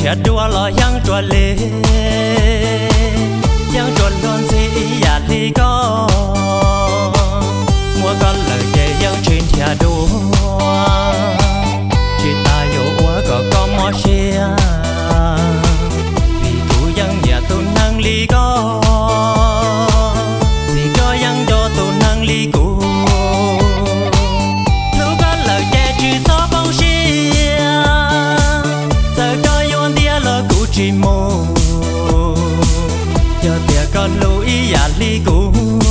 trẻ đua lo yang trò lê yang trò luôn gì ya li có mua con lời về yang trên trẻ đua chỉ ta yêu quá có mò xe vì tu yang nhà tu năng li có vì có yang do tu năng li cũ lúc có lời về chỉ so bông xe giờ có yon dia lo cũ chỉ mô giờ tia con lối ya li cũ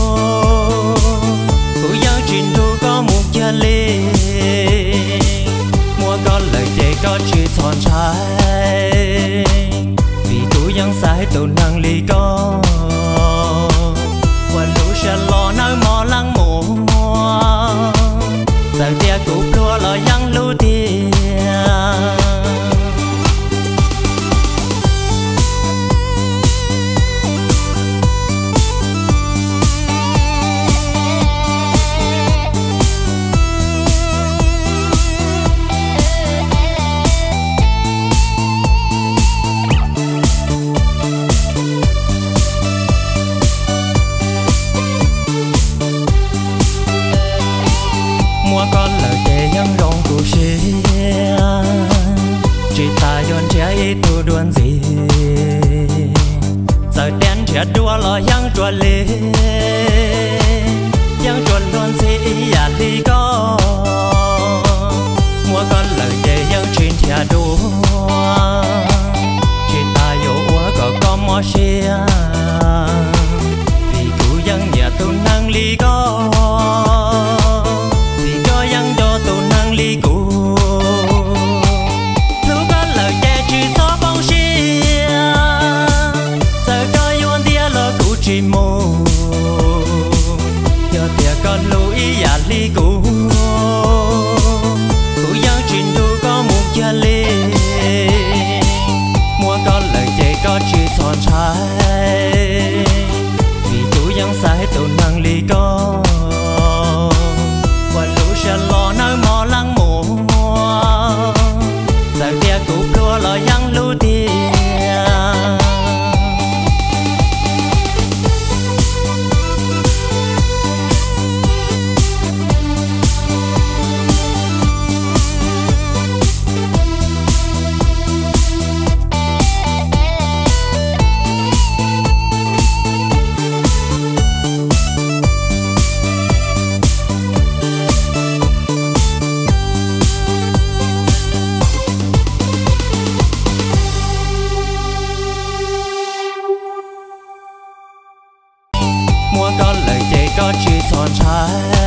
cũ yang trên tu có một gia lê mua con lời về có chỉ thon trái vì cũ yang sai tu năng li có qua lũ sẽ lo nơi mò lăng mồ giờ tia cũ lúa lo yang lũ tia con lời kể những rong cụ xe chỉ ta yon trái tu đuôn gì giờ đen trẻ đua lo yang trò lê yang trò luôn gì ya li có mua con lời kể yang trên trẻ đua chỉ ta yêu quá có mò xe vì cụ yang nhà tu năng li có yang do tu năng li cũ lúc có lời che chỉ so bông xe giờ có yon dia lo cũ chỉ mô giờ tia con lối ya li cũ cũ yang trên tu có một gia lê mua con lời che có chỉ thon trái vì cũ yang sai tu năng li có sẽ lo nơi mò lăng mồ giờ tia cũ lúa lo yang lũ tia mua con lời kể có chỉ thon trái